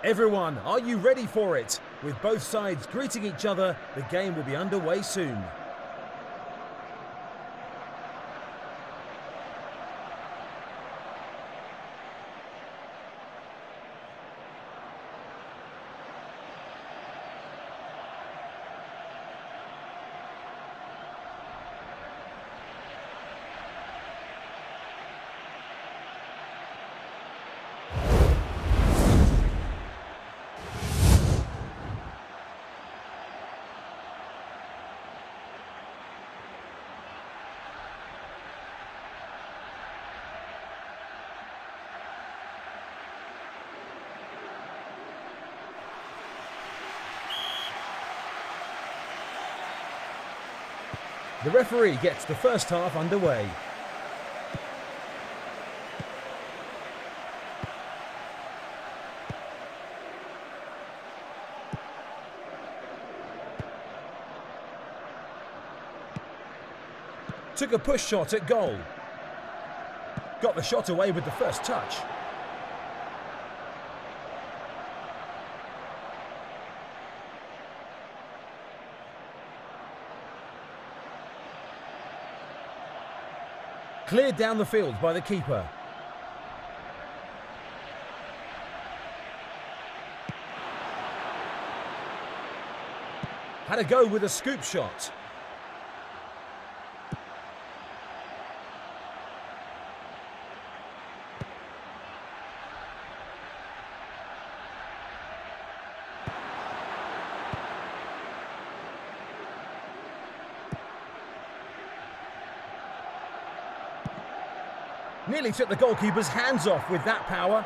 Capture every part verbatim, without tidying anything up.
Everyone, are you ready for it? With both sides greeting each other, the game will be underway soon. The referee gets the first half underway. Took a push shot at goal. Got the shot away with the first touch. Cleared down the field by the keeper. Had a go with a scoop shot. Nearly took the goalkeeper's hands off with that power.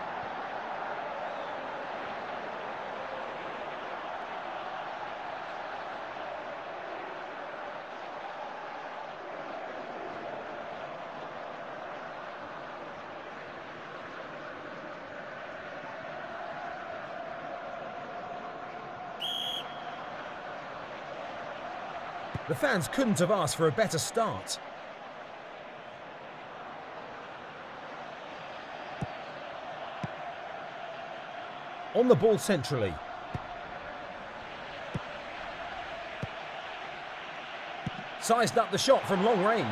The fans couldn't have asked for a better start. On the ball centrally. Sized up the shot from long range.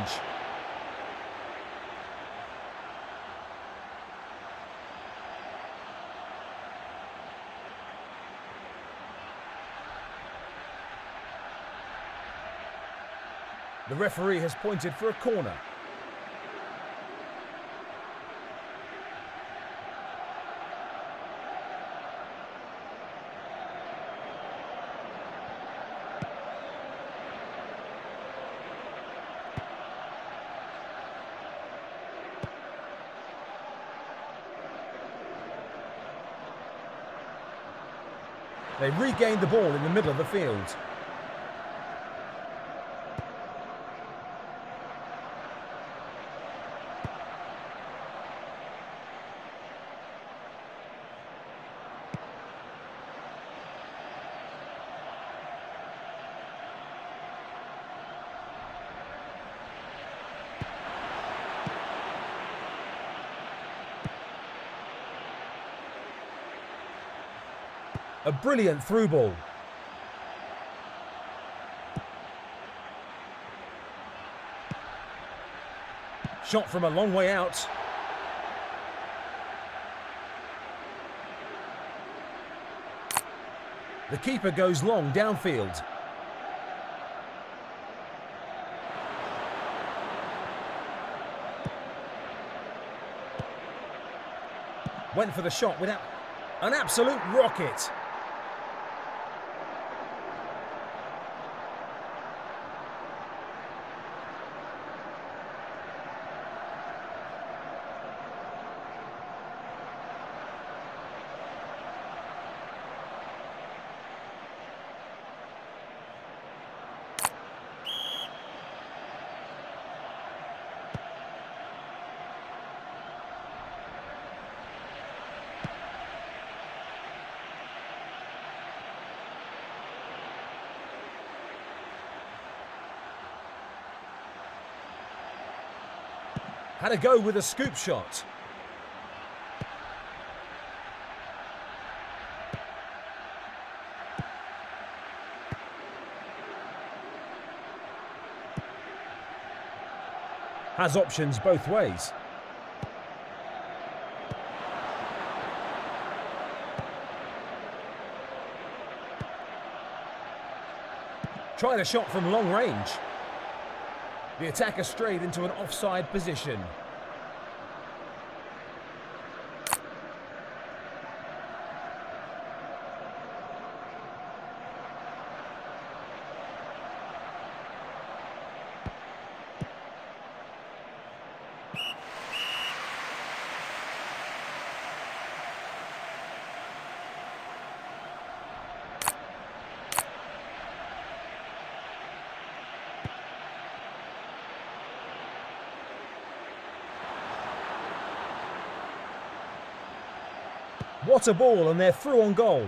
The referee has pointed for a corner. They regained the ball in the middle of the field. A brilliant through ball. Shot from a long way out. The keeper goes long downfield. Went for the shot without an absolute rocket. Had a go with a scoop shot. Has options both ways. Tried a shot from long range. The attacker strayed into an offside position. What a ball, and they're through on goal.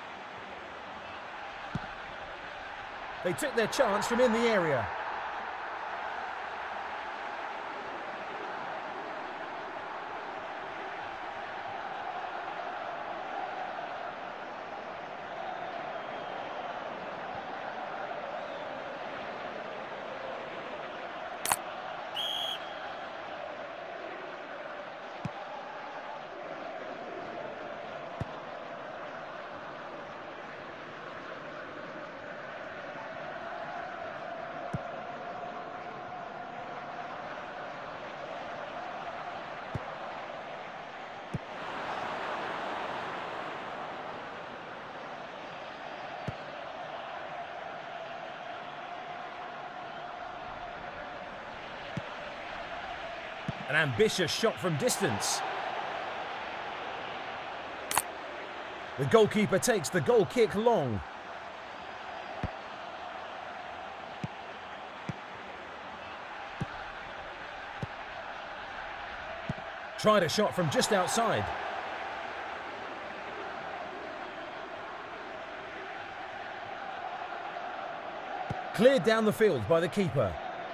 They took their chance from in the area. An ambitious shot from distance. The goalkeeper takes the goal kick long. Tried a shot from just outside. Cleared down the field by the keeper.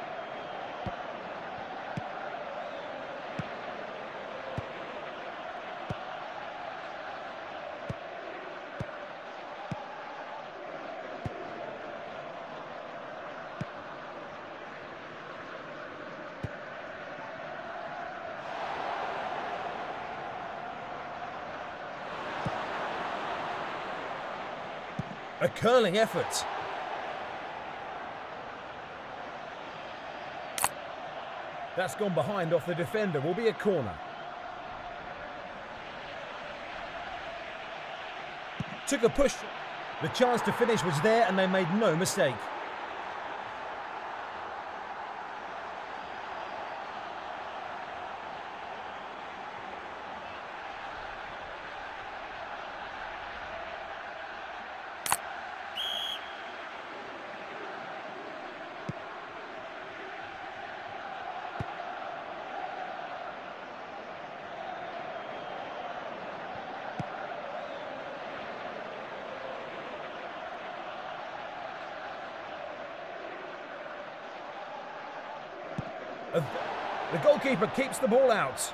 A curling effort. That's gone behind off the defender. Will be a corner. Took a push. The chance to finish was there and they made no mistake. The goalkeeper keeps the ball out.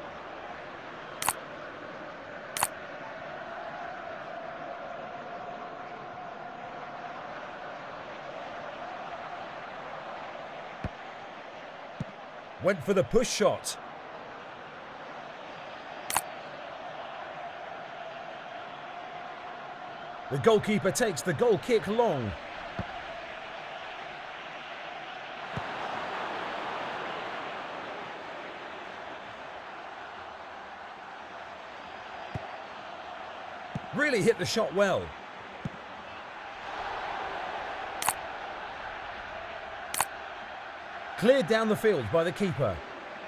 Went for the push shot. The goalkeeper takes the goal kick long. Really hit the shot well. Cleared down the field by the keeper.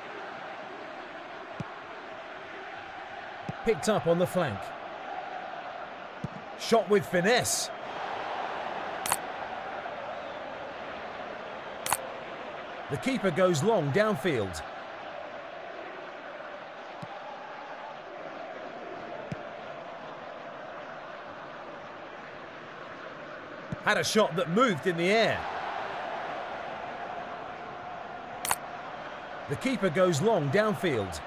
Picked up on the flank. Shot with finesse. The keeper goes long downfield. Had a shot that moved in the air. The keeper goes long downfield.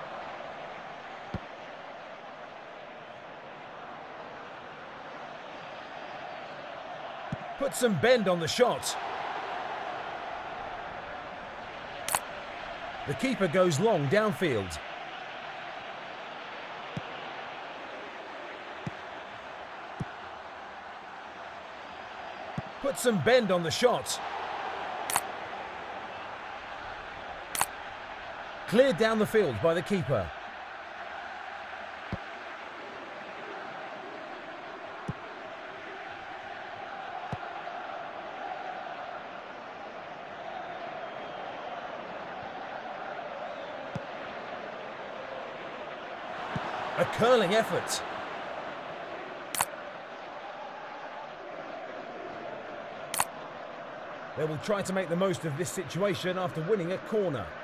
Put some bend on the shot. The keeper goes long downfield. Put some bend on the shot. Cleared down the field by the keeper. A curling effort. They will try to make the most of this situation after winning a corner.